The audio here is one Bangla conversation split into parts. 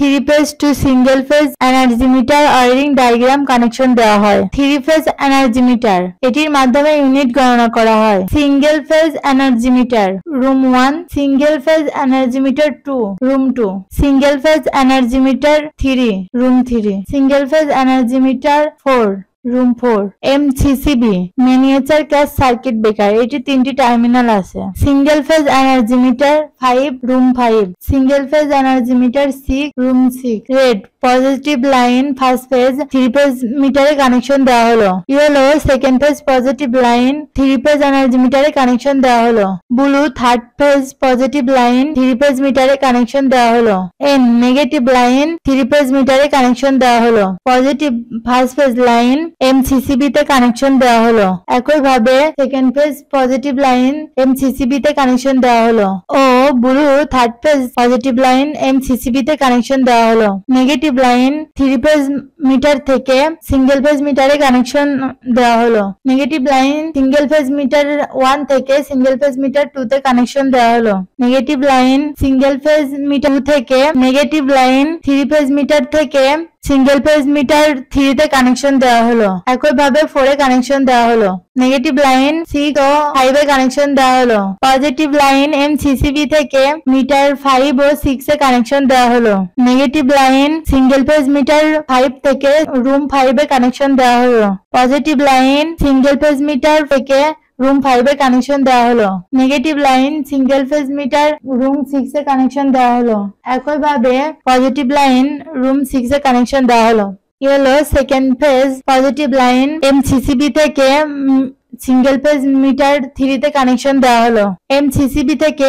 3 phase to single phase energy meter wiring diagram connection দেওয়া হয়। 3 phase এনার্জি মিটার, এটির মাধ্যমে ইউনিট গণনা করা হয়। Single phase energy meter room 1, single phase energy meter 2 room 2, single phase energy meter 3 room 3, single phase energy meter 4 room 4। MCCB miniature cash circuit breaker, এটি 3টি টার্মিনাল আছে। Single phase energy meter 5 room 5, single phase energy meter 6 room 6। Red positive line first phase 3 phase মিটারে কানেকশন দেওয়া হলো। Yellow second phase positive line 3 phase energy মিটারে কানেকশন দেওয়া হলো। Blue third phase positive line 3 phase মিটারে কানেকশন দেওয়া হলো। এন নেগেটিভ লাইন 3 ফেজ মিটারে কানেকশন দেওয়া হলো। Positive first phase line MCCB তে কানেকশন দেওয়া হলো। একইভাবে second phase positive line MCCB তে কানেকশন দেওয়া হলো ও blue third phase positive line MCCB তে কানেকশন দেওয়া হলো। নেগেটিভ লাইন 3 ফেজ মিটার থেকে সিঙ্গেল ফেজ মিটারে কানেকশন দেওয়া হলো। Negative line single phase meter 1 থেকে সিঙ্গেল ফেজ মিটার 2 তে কানেকশন দেওয়া হলো। Negative line single phase meter 2 থেকে নেগেটিভ লাইন 3 ফেজ মিটার থেকে সিঙ্গেল ফেজ মিটার 3 তে কানেকশন দেওয়া হলো। একইভাবে 4 এ কানেকশন দেওয়া হলো। নেগেটিভ লাইন 6 ও 5 এ কানেকশন দেওয়া হলো। পজিটিভ লাইন এমসিসিবি থেকে মিটার 5 ও 6 এ কানেকশন দেওয়া হলো। Negative line single phase meter 5 থেকে রুম 5 এ কানেকশন দেওয়া হলো। Positive line single phase meter থেকে রুম 5 এ কানেকশন দেওয়া হলো। Negative line single phase meter room 6 এ কানেকশন দেওয়া হলো। একইভাবে পজিটিভ লাইন রুম 6 এ কানেকশন দেওয়া হলো। Yellow second phase positive line MCCB থেকে সিঙ্গেল ফেজ মিটার 3 তে কানেকশন দেওয়া হলো। এমসিসিবি থেকে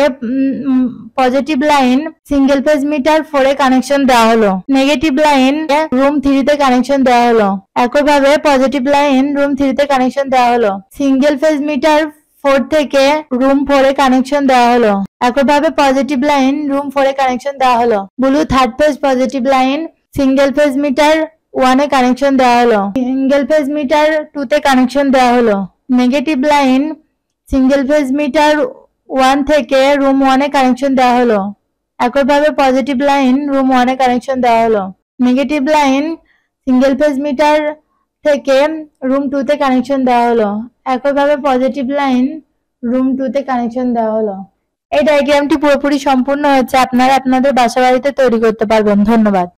positive line single phase meter 4 এ কানেকশন দেওয়া হলো। নেগেটিভ লাইন রুম 3 তে কানেকশন দেওয়া হলো। একইভাবে পজিটিভ লাইন রুম 3 তে কানেকশন দেওয়া হলো। সিঙ্গেল ফেজ মিটার 4 থেকে রুম 4 এ কানেকশন দেওয়া হলো। একইভাবে পজিটিভ লাইন রুম 4 এ কানেকশন দেওয়া হলো। Blue third phase positive line single phase meter 1 এ কানেকশন দেওয়া হলো। সিঙ্গেল ফেজ মিটার 2 তে কানেকশন দেওয়া হলো। Negative line single phase meter 1 থেকে রুম 1 এ কানেকশন দেওয়া হলো। একইভাবে পজিটিভ লাইন রুম 1 এ কানেকশন দেওয়া হলো। Negative line single phase meter থেকে রুম 2 তে কানেকশন দেওয়া হলো। একইভাবে পজিটিভ লাইন রুম 2 তে কানেকশন দেওয়া হলো। এই ডায়াগ্রামটি পুরোপুরি সম্পূর্ণ হয়েছে। আপনারা আপনাদের বাসা বাড়িতে তৈরি করতে পারবেন। ধন্যবাদ।